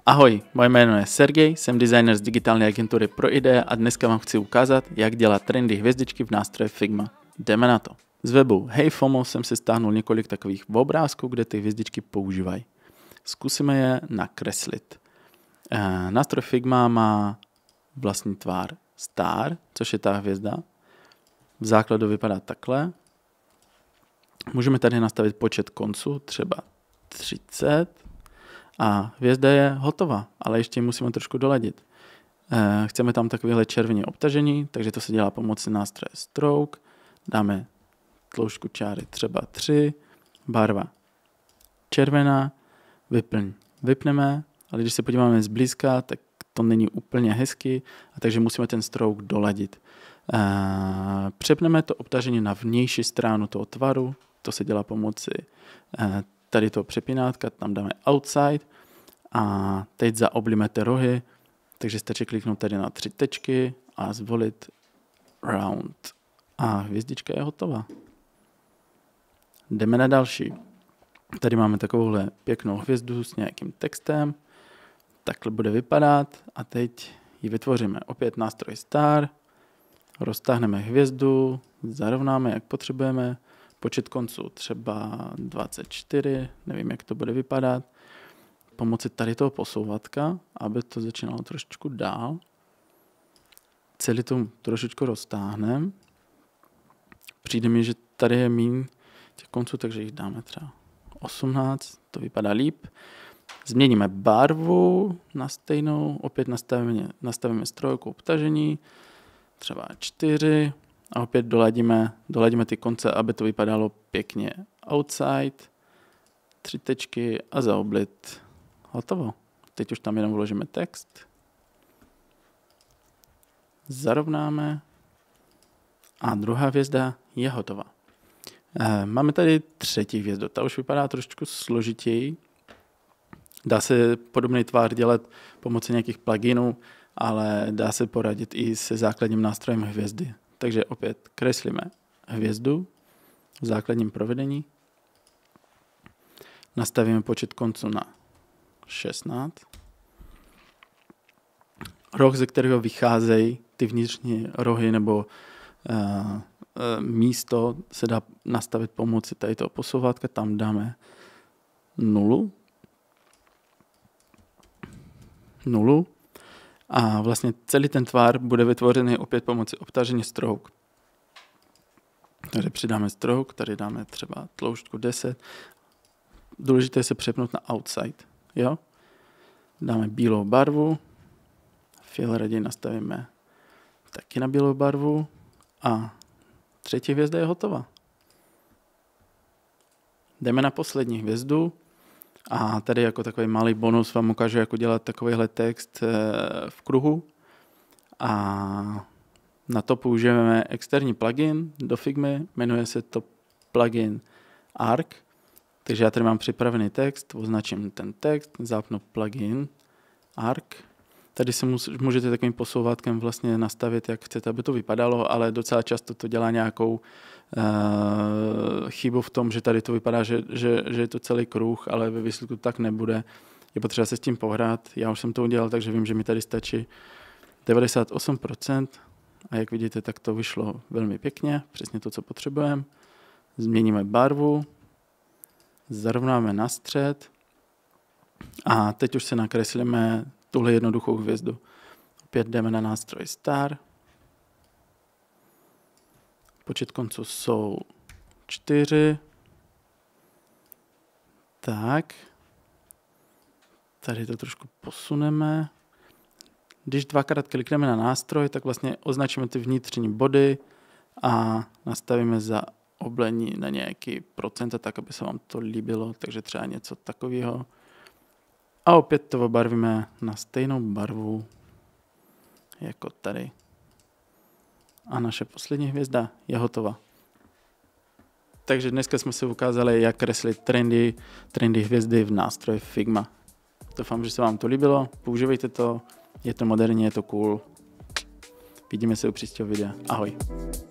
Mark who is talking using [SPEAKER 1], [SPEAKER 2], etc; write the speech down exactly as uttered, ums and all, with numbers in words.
[SPEAKER 1] Ahoj, moje jméno je Sergej, jsem designer z digitální agentury ProIdea a dneska vám chci ukázat, jak dělat trendy hvězdičky v nástroji Figma. Jdeme na to. Z webu HeyFOMO jsem si stáhnul několik takových obrázků, kde ty hvězdičky používají. Zkusíme je nakreslit. E, nástroj Figma má vlastní tvar star, což je ta hvězda. V základu vypadá takhle. Můžeme tady nastavit počet konců, třeba třicet. A hvězda je hotová, ale ještě musíme trošku doladit. E, chceme tam takovéhle červené obtažení, takže to se dělá pomocí nástroje Stroke. Dáme tloušťku čáry třeba tři, barva červená, vyplň. Vypneme, ale když se podíváme zblízka, tak to není úplně hezky, a takže musíme ten stroke doladit. E, přepneme to obtažení na vnější stranu toho tvaru, to se dělá pomocí e, tady toho přepínátka, tam dáme outside a teď zaoblíme ty rohy, takže stačí kliknout tady na tři tečky a zvolit round. A hvězdička je hotová. Jdeme na další. Tady máme takovouhle pěknou hvězdu s nějakým textem. Takhle bude vypadat a teď ji vytvoříme. Opět nástroj Star, roztáhneme hvězdu, zarovnáme, jak potřebujeme. Počet konců třeba dvacet čtyři, nevím, jak to bude vypadat. Pomocí tady toho posouvatka, aby to začínalo trošičku dál. Celý to trošičku roztáhneme. Přijde mi, že tady je méně těch konců, takže jich dáme třeba osmnáct, to vypadá líp. Změníme barvu na stejnou, opět nastavíme, nastavíme strojku obtažení, třeba čtyři. A opět doladíme, doladíme ty konce, aby to vypadalo pěkně. Outside, tři tečky a zaoblit. Hotovo. Teď už tam jenom vložíme text. Zarovnáme. A druhá hvězda je hotová. E, máme tady třetí hvězdu. Ta už vypadá trošičku složitěji. Dá se podobný tvar dělat pomocí nějakých pluginů, ale dá se poradit i se základním nástrojem hvězdy. Takže opět kreslíme hvězdu v základním provedení. Nastavíme počet konců na šestnáct. Roh, ze kterého vycházejí ty vnitřní rohy nebo uh, uh, místo, se dá nastavit pomocí tady toho posouvátka. Tam dáme nulu. Nulu. A vlastně celý ten tvar bude vytvořený opět pomocí obtažení stroke. Takže přidáme stroke, tady dáme třeba tloušťku deset. Důležité je se přepnout na outside. Jo? Dáme bílou barvu. Fill raději nastavíme taky na bílou barvu. A třetí hvězda je hotová. Jdeme na poslední hvězdu. A tady jako takový malý bonus vám ukážu, jak dělat takovýhle text v kruhu. A na to použijeme externí plugin do Figmy, jmenuje se to plugin Arc. Takže já tady mám připravený text, označím ten text, zapnu plugin Arc. Tady se můžete takovým posouvátkem vlastně nastavit, jak chcete, aby to vypadalo, ale docela často to dělá nějakou Uh, chybu v tom, že tady to vypadá, že, že, že je to celý kruh, ale ve výsledku tak nebude. Je potřeba se s tím pohrát. Já už jsem to udělal, takže vím, že mi tady stačí devadesát osm procent a jak vidíte, tak to vyšlo velmi pěkně, přesně to, co potřebujeme. Změníme barvu, zarovnáme na střed a teď už se nakreslíme tuhle jednoduchou hvězdu. Opět jdeme na nástroj Star. Počet konců jsou čtyři. Tak. Tady to trošku posuneme. Když dvakrát klikneme na nástroj, tak vlastně označíme ty vnitřní body a nastavíme za oblení na nějaký procenta, tak aby se vám to líbilo, takže třeba něco takového. A opět to obarvíme na stejnou barvu jako tady. A naše poslední hvězda je hotová. Takže dneska jsme si ukázali, jak kreslit trendy, trendy hvězdy v nástroji Figma. Doufám, že se vám to líbilo, používejte to, je to moderní, je to cool. Vidíme se u příštího videa. Ahoj.